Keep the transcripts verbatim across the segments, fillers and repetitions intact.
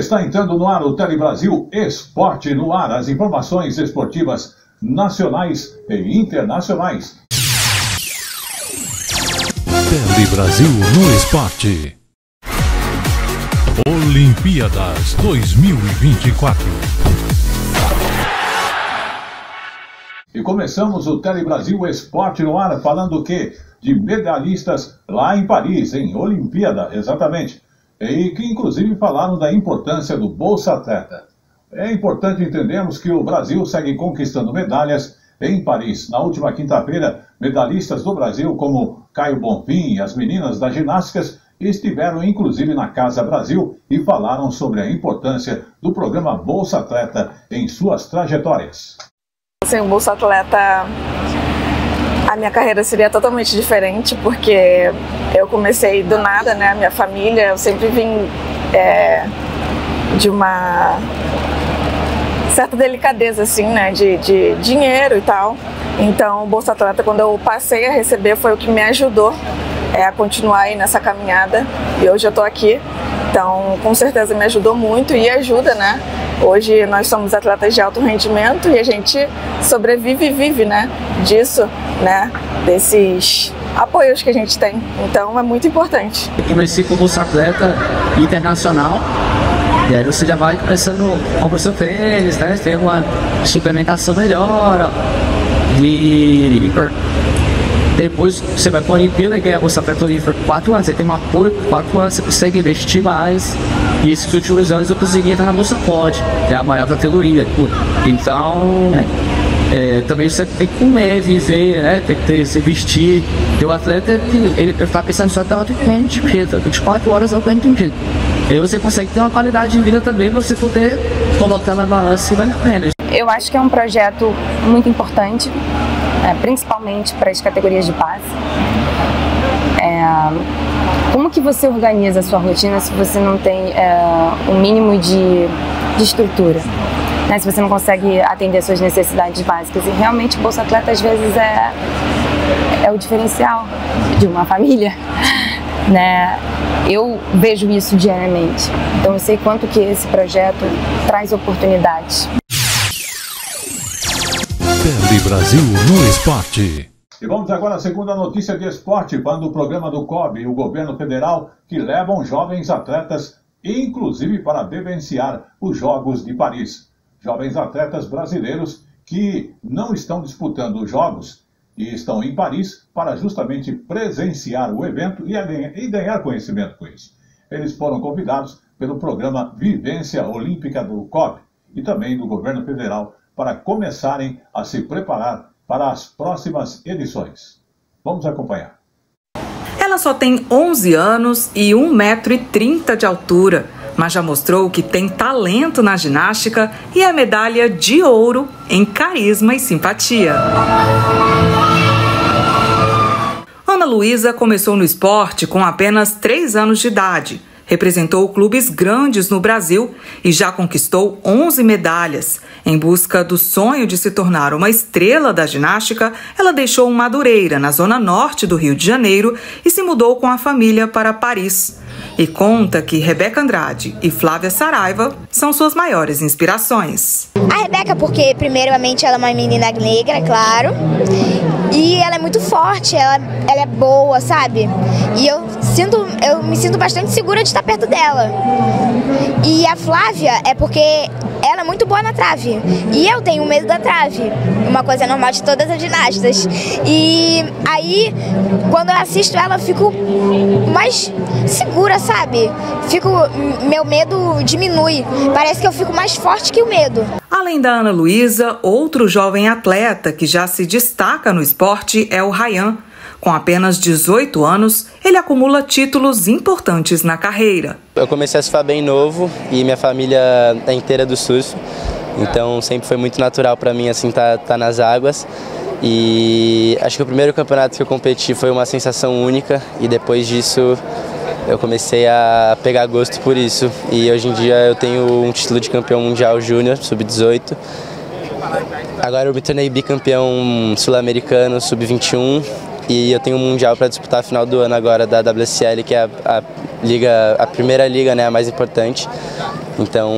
Está entrando no ar o Telebrasil Esporte no Ar, as informações esportivas nacionais e internacionais. Telebrasil no Esporte. Olimpíadas dois mil e vinte e quatro. E começamos o Telebrasil Esporte no Ar falando o quê? De medalhistas lá em Paris, em Olimpíada, exatamente. E que inclusive falaram da importância do Bolsa Atleta. É importante entendermos que o Brasil segue conquistando medalhas em Paris. Na última quinta-feira, medalhistas do Brasil como Caio Bonfim e as meninas das ginásticas estiveram inclusive na Casa Brasil e falaram sobre a importância do programa Bolsa Atleta em suas trajetórias. Sem o Bolsa Atleta, a minha carreira seria totalmente diferente, porque eu comecei do nada, né? A minha família, eu sempre vim é, de uma certa delicadeza, assim, né? De, de dinheiro e tal. Então, o Bolsa Atleta, quando eu passei a receber, foi o que me ajudou é, a continuar aí nessa caminhada. E hoje eu tô aqui. Então, com certeza me ajudou muito e ajuda, né? Hoje nós somos atletas de alto rendimento e a gente sobrevive e vive, né? Disso, né? Desses apoios que a gente tem. Então, é muito importante. Eu comecei com o Bolsa Atleta internacional. E aí você já vai começando com o seu tênis, né? Tem uma suplementação melhor. E depois você vai para a Olimpíada e ganha a Bolsa Atleta por quatro anos. Você tem um apoio por quatro anos, você consegue investir mais. E esses últimos anos eu consegui entrar na Bolsa Pod, que é a maior categoria. Então, é, também você tem que comer, viver, né? Tem que ter, se vestir. E o atleta, ele está pensando só até de vida, vinte e quatro horas eu ganho de E aí você consegue ter uma qualidade de vida também, você poder colocar na balança e vale a pena. Eu acho que é um projeto muito importante, é, principalmente para as categorias de base. É, como que você organiza a sua rotina se você não tem é, um mínimo de, de estrutura? Né? Se você não consegue atender as suas necessidades básicas. E realmente o Bolsa Atleta às vezes é, é o diferencial de uma família. Né? Eu vejo isso diariamente. Então eu sei quanto que esse projeto traz oportunidades. Telebrasil no Esporte. E vamos agora à segunda notícia de esporte, falando do programa do C O B e o governo federal, que levam jovens atletas, inclusive para vivenciar os Jogos de Paris. Jovens atletas brasileiros que não estão disputando os Jogos e estão em Paris para justamente presenciar o evento e ganhar conhecimento com isso. Eles foram convidados pelo programa Vivência Olímpica do C O B e também do governo federal para começarem a se preparar para as próximas edições. Vamos acompanhar. Ela só tem onze anos e um metro e trinta de altura, mas já mostrou que tem talento na ginástica e a medalha de ouro em carisma e simpatia. Ana Luísa começou no esporte com apenas três anos de idade. Representou clubes grandes no Brasil e já conquistou onze medalhas. Em busca do sonho de se tornar uma estrela da ginástica, ela deixou Madureira, na zona norte do Rio de Janeiro, e se mudou com a família para Paris. E conta que Rebeca Andrade e Flávia Saraiva são suas maiores inspirações. A Rebeca, porque primeiramente ela é uma menina negra, claro, e ela é muito forte, ela, ela é boa, sabe? E eu sinto, eu me sinto bastante segura de estar perto dela. E a Flávia é porque ela é muito boa na trave. E eu tenho medo da trave. Uma coisa normal de todas as ginastas. E aí, quando eu assisto ela, eu fico mais segura, sabe? Fico, meu medo diminui. Parece que eu fico mais forte que o medo. Além da Ana Luísa, outro jovem atleta que já se destaca no esporte é o Ryan. Com apenas dezoito anos, ele acumula títulos importantes na carreira. Eu comecei a surfar bem novo e minha família é inteira do surf, então sempre foi muito natural para mim assim tá, tá nas águas. E acho que o primeiro campeonato que eu competi foi uma sensação única e depois disso eu comecei a pegar gosto por isso. E hoje em dia eu tenho um título de campeão mundial júnior, sub dezoito. Agora eu me tornei bicampeão sul-americano, sub vinte e um. E eu tenho um mundial para disputar a final do ano agora da W S L, que é a, a, liga, a primeira liga, né, a mais importante. Então,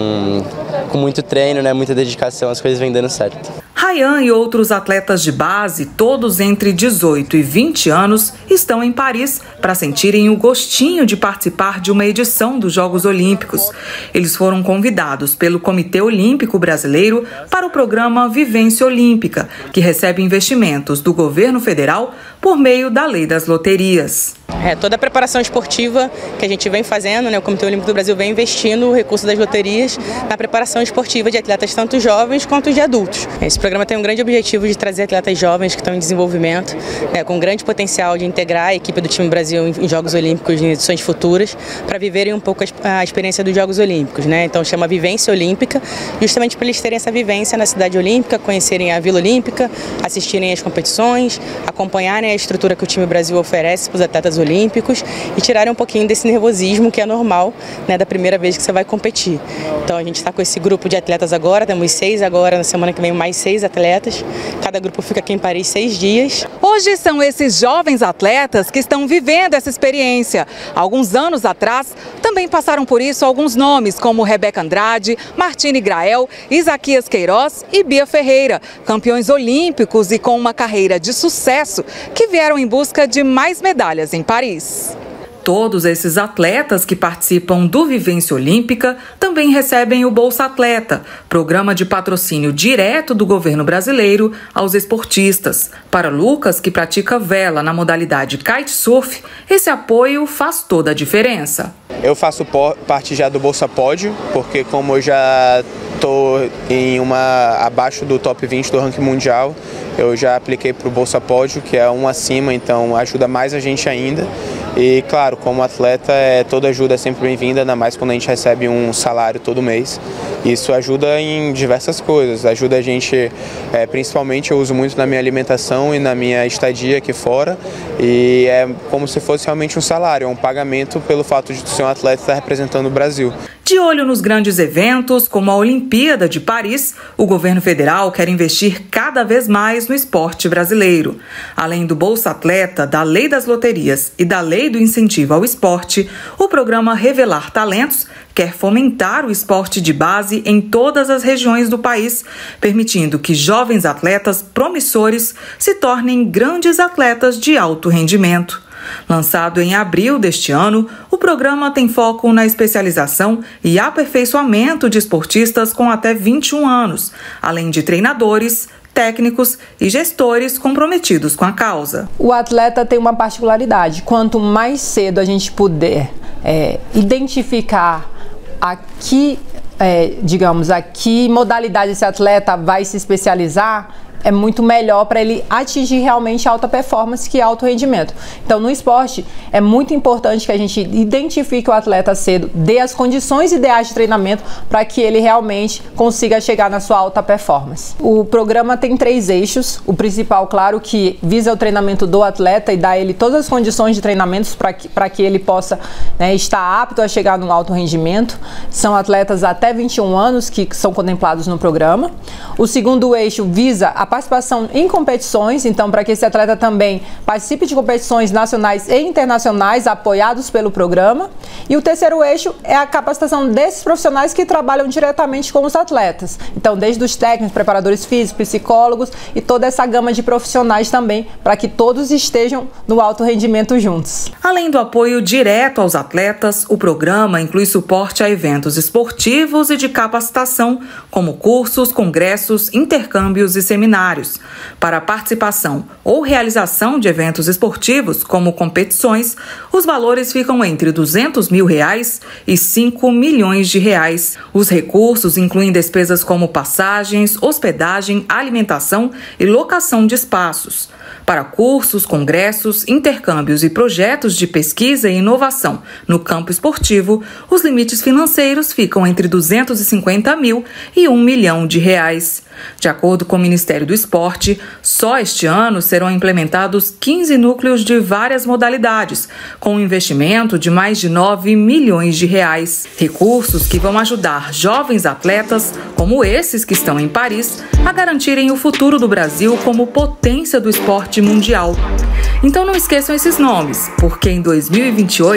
com muito treino, né, muita dedicação, as coisas vêm dando certo. Ryan e outros atletas de base, todos entre dezoito e vinte anos, estão em Paris para sentirem o gostinho de participar de uma edição dos Jogos Olímpicos. Eles foram convidados pelo Comitê Olímpico Brasileiro para o programa Vivência Olímpica, que recebe investimentos do governo federal por meio da Lei das Loterias. É, toda a preparação esportiva que a gente vem fazendo, né, o Comitê Olímpico do Brasil vem investindo o recurso das loterias na preparação esportiva de atletas tanto jovens quanto de adultos. Esse programa tem um grande objetivo de trazer atletas jovens que estão em desenvolvimento, né, com grande potencial de integrar a equipe do time Brasil em Jogos Olímpicos em edições futuras, para viverem um pouco a experiência dos Jogos Olímpicos, né? Então chama Vivência Olímpica, justamente para eles terem essa vivência na cidade olímpica, conhecerem a Vila Olímpica, assistirem às competições, acompanharem a estrutura que o time Brasil oferece para os atletas olímpicos e tirarem um pouquinho desse nervosismo que é normal, né, da primeira vez que você vai competir. Então a gente está com esse grupo de atletas agora, temos seis agora, na semana que vem mais seis atletas, cada grupo fica aqui em Paris seis dias. Hoje são esses jovens atletas que estão vivendo essa experiência. Alguns anos atrás também passaram por isso alguns nomes como Rebeca Andrade, Martine Grael, Isaquias Queiroz e Bia Ferreira, campeões olímpicos e com uma carreira de sucesso que vieram em busca de mais medalhas em Paris. Todos esses atletas que participam do Vivência Olímpica também recebem o Bolsa Atleta, programa de patrocínio direto do governo brasileiro aos esportistas. Para Lucas, que pratica vela na modalidade kitesurf, esse apoio faz toda a diferença. Eu faço parte já do Bolsa Pódio, porque como eu já estou em uma abaixo do top vinte do ranking mundial, eu já apliquei para o Bolsa Pódio, que é um acima, então ajuda mais a gente ainda. E claro, como atleta, é, toda ajuda é sempre bem-vinda, ainda mais quando a gente recebe um salário todo mês. Isso ajuda em diversas coisas, ajuda a gente, é, principalmente eu uso muito na minha alimentação e na minha estadia aqui fora, e é como se fosse realmente um salário, é um pagamento pelo fato de ser um atleta estar representando o Brasil. De olho nos grandes eventos, como a Olimpíada de Paris, o governo federal quer investir cada vez mais no esporte brasileiro. Além do Bolsa Atleta, da Lei das Loterias e da Lei do Incentivo ao Esporte, o programa Revelar Talentos quer fomentar o esporte de base em todas as regiões do país, permitindo que jovens atletas promissores se tornem grandes atletas de alto rendimento. Lançado em abril deste ano, o programa tem foco na especialização e aperfeiçoamento de esportistas com até vinte e um anos, além de treinadores, técnicos e gestores comprometidos com a causa. O atleta tem uma particularidade: quanto mais cedo a gente puder é, identificar a que, é, digamos, a que modalidade esse atleta vai se especializar, é muito melhor para ele atingir realmente alta performance, que é alto rendimento. Então, no esporte, é muito importante que a gente identifique o atleta cedo, dê as condições ideais de treinamento para que ele realmente consiga chegar na sua alta performance. O programa tem três eixos. O principal, claro, que visa o treinamento do atleta e dá a ele todas as condições de treinamentos para que, para que ele possa, né, estar apto a chegar no alto rendimento. São atletas até vinte e um anos que são contemplados no programa. O segundo eixo visa a participação em competições, então para que esse atleta também participe de competições nacionais e internacionais apoiados pelo programa. E o terceiro eixo é a capacitação desses profissionais que trabalham diretamente com os atletas. Então, desde os técnicos, preparadores físicos, psicólogos e toda essa gama de profissionais também, para que todos estejam no alto rendimento juntos. Além do apoio direto aos atletas, o programa inclui suporte a eventos esportivos e de capacitação, como cursos, congressos, intercâmbios e seminários. Para a participação ou realização de eventos esportivos, como competições, os valores ficam entre duzentos mil reais e cinco milhões de reais. Os recursos incluem despesas como passagens, hospedagem, alimentação e locação de espaços. Para cursos, congressos, intercâmbios e projetos de pesquisa e inovação no campo esportivo, os limites financeiros ficam entre duzentos e cinquenta mil e um milhão de reais. De acordo com o Ministério do Esporte, só este ano serão implementados quinze núcleos de várias modalidades, com um investimento de mais de nove milhões de reais. Recursos que vão ajudar jovens atletas, como esses que estão em Paris, a garantirem o futuro do Brasil como potência do esporte mundial. Então não esqueçam esses nomes, porque em dois mil e vinte e oito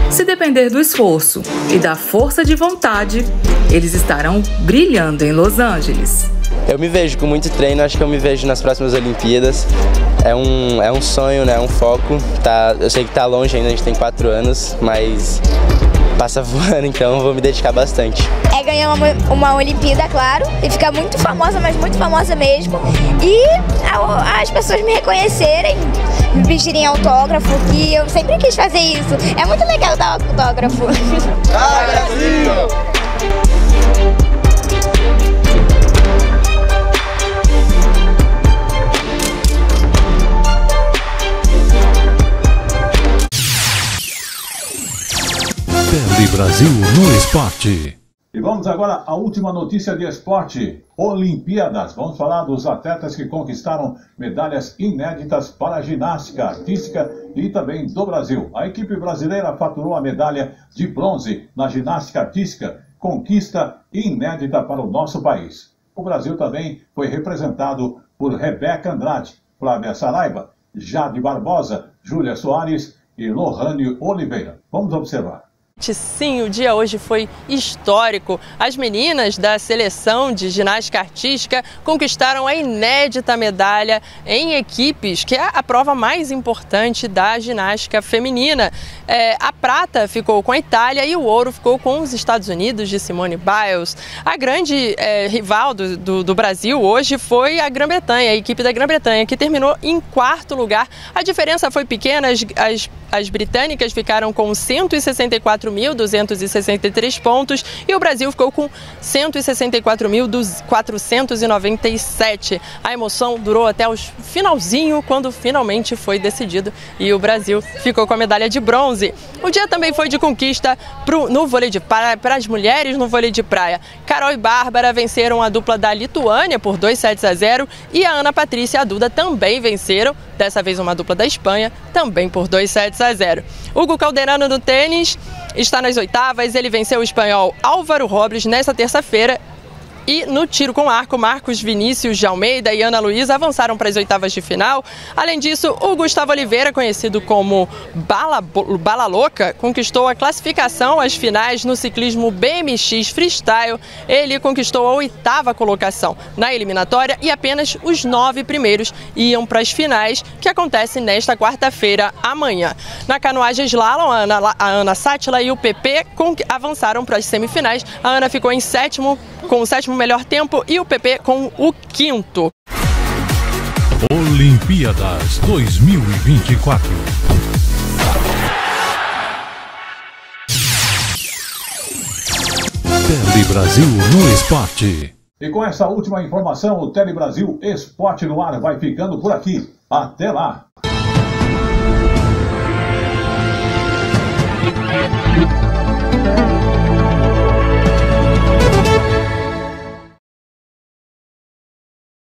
Se depender do esforço e da força de vontade, eles estarão brilhando em Los Angeles. Eu me vejo com muito treino, acho que eu me vejo nas próximas Olimpíadas. É um, é um sonho, né? É um foco. Tá, eu sei que tá longe ainda, a gente tem quatro anos, mas passa voando, então vou me dedicar bastante. É ganhar uma, uma Olimpíada, claro, e ficar muito famosa, mas muito famosa mesmo. E a, as pessoas me reconhecerem, me pedirem autógrafo, que eu sempre quis fazer isso. É muito legal dar autógrafo. Ah, Brasil! Tele Brasil no Esporte. E vamos agora à última notícia de esporte. Olimpíadas. Vamos falar dos atletas que conquistaram medalhas inéditas para a ginástica artística e também do Brasil. A equipe brasileira faturou a medalha de bronze na ginástica artística, conquista inédita para o nosso país. O Brasil também foi representado por Rebeca Andrade, Flávia Saraiva, Jade Barbosa, Júlia Soares e Lohane Oliveira. Vamos observar. Sim, o dia hoje foi histórico. As meninas da seleção de ginástica artística conquistaram a inédita medalha em equipes, que é a prova mais importante da ginástica feminina. É, a prata ficou com a Itália e o ouro ficou com os Estados Unidos, de Simone Biles. A grande é, rival do, do, do Brasil hoje foi a Grã-Bretanha, a equipe da Grã-Bretanha, que terminou em quarto lugar. A diferença foi pequena, as, as, as britânicas ficaram com cento e sessenta e quatro mil duzentos e sessenta e três pontos e o Brasil ficou com cento e sessenta e quatro mil quatrocentos e noventa e sete. A emoção durou até o finalzinho, quando finalmente foi decidido e o Brasil ficou com a medalha de bronze. O dia também foi de conquista pro, no vôlei de praia, para as mulheres no vôlei de praia. Carol e Bárbara venceram a dupla da Lituânia por dois sets a zero e a Ana Patrícia e a Duda também venceram, dessa vez uma dupla da Espanha, também por dois sets a zero. Hugo Calderano no tênis está nas oitavas, ele venceu o espanhol Álvaro Robles nesta terça-feira. E no tiro com arco, Marcos Vinícius de Almeida e Ana Luísa avançaram para as oitavas de final. Além disso, o Gustavo Oliveira, conhecido como Bala, Bala Louca, conquistou a classificação às finais no ciclismo B M X Freestyle. Ele conquistou a oitava colocação na eliminatória e apenas os nove primeiros iam para as finais, que acontecem nesta quarta-feira, amanhã. Na canoagem slalom, a Ana, a Ana Sátila e o P P avançaram para as semifinais. A Ana ficou em sétimo, com o sétimo melhor tempo e o P P com o quinto. Olimpíadas dois mil e vinte e quatro. Tele Brasil no Esporte. E com essa última informação, o Tele Brasil Esporte no Ar vai ficando por aqui. Até lá!